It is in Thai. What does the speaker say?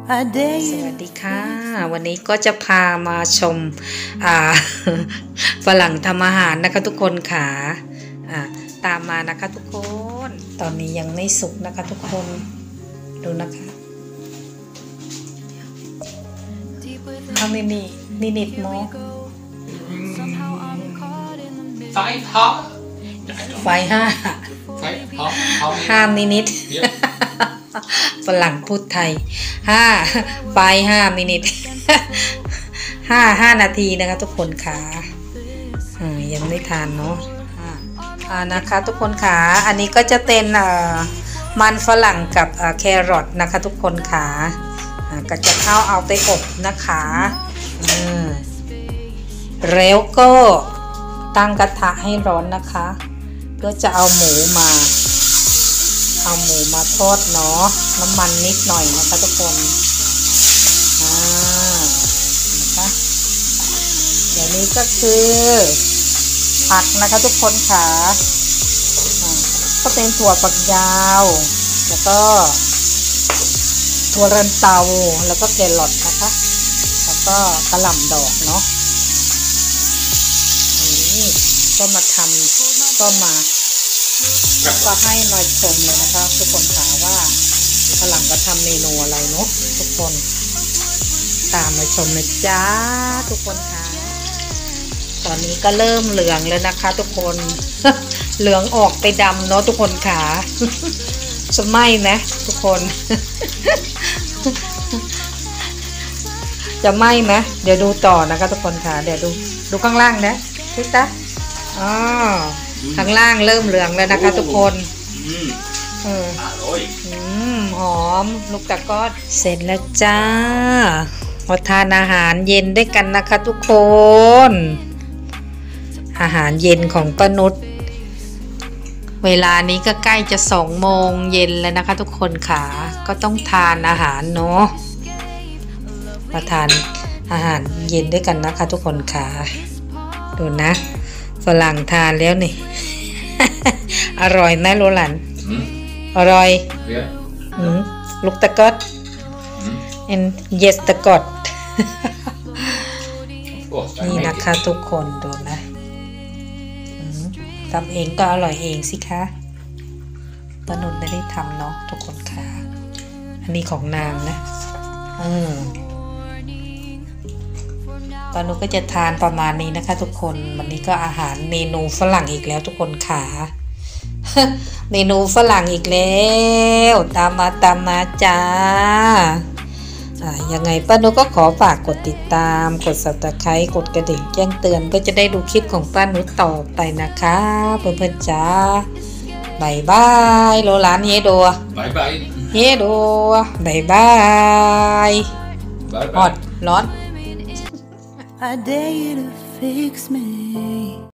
สวัสดีค่ะวันนี้ก็จะพามาชมฝรั่งทำอาหารนะคะทุกคนค่ะตามมานะคะทุกคนตอนนี้ยังไม่สุกนะคะทุกคนดูนะคะ How many minutes more 5 minutes ฝรั่งพูดไทย5 minutes 5 นาทีนะคะทุกคนค่ะยังไม่ทานเนาะนะคะทุกคนค่ะอันนี้ก็จะเป็นมันฝรั่งกับแครอทนะคะทุกคนค่ะก็จะเอาไปอบนะคะแล้วก็ตั้งกระทะให้ร้อนนะคะก็จะเอาหมูมาทอดเนาะน้ำมันนิดหน่อยนะคะทุกคนนะคะเดี๋ยวนี้ก็คือผักนะคะทุกคนค่ะก็เป็นถั่วฝักยาวแล้วก็ถั่วรันเตาแล้วก็แครอทนะคะแล้วก็กระหล่ำดอกเนาะนี่ก็มาทำก็ให้มาชมเลยนะคะทุกคนค่ะว่าฝรั่งก็ทำเมนูอะไรเนาะทุกคนตามมาชมนะจ้าทุกคนค่ะตอนนี้ก็เริ่มเหลืองแล้วนะคะทุกคน เหลืองออกไปดำเนาะทุกคนค่ะ จะไหม้ไหมทุกคน จะไหม้ไหมเดี๋ยวดูต่อนะคะทุกคนค่ะเดี๋ยวดูข้างล่างนะทิศตาข้างล่างเริ่มเหลืองแล้วนะคะทุกคนหอมลูกตะกอดเสร็จแล้วจ้ามาทานอาหารเย็นด้วยกันนะคะทุกคนอาหารเย็นของป้านุชเวลานี้ก็ใกล้จะ2 โมงเย็นแล้วนะคะทุกคนค่ะก็ต้องทานอาหารเนาะมาทานอาหารเย็นด้วยกันนะคะทุกคนค่ะดูนะฝรั่งทานแล้วนี่ อร่อยไหมโรลันอร่อยลูกตะกอดand yes ตะกอด นี่นะคะทุกคนดูนะทำเองก็อร่อยเองสิคะป้านุชไม่ได้ทำเนาะทุกคนค่ะอันนี้ของนางนะป้านุชก็จะทานประมาณนี้นะคะทุกคนวันนี้ก็อาหารเมนูฝรั่งอีกแล้วทุกคนค่ะ เมนูฝรั่งอีกแล้วตามมาจ้ายังไงป้านุชก็ขอฝากกดติดตามกด Subscribe กดกระดิ่งแจ้งเตือนก็จะได้ดูคลิปของป้านุชต่อไปนะคะเพื่อนๆจ้าบายบายโรลันเฮโดบายบายเฮโดบายบายฮอตร้อนI dare you to fix me